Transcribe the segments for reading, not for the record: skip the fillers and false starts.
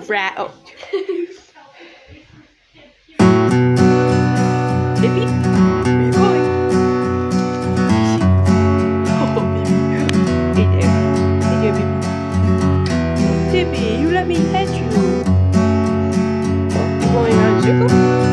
rat. Oh. Baby, where you going? Oh, baby. Hey there. Hey there, baby. Baby, you let me pet you. Oh, you going around in a circle?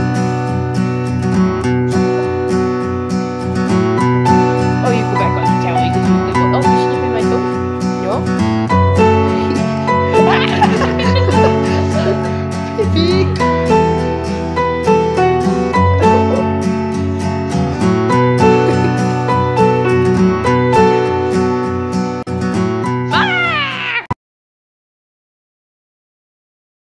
Oh, you go back on the towel because you wiggle. Oh, you sniffing my toe? No? Baby.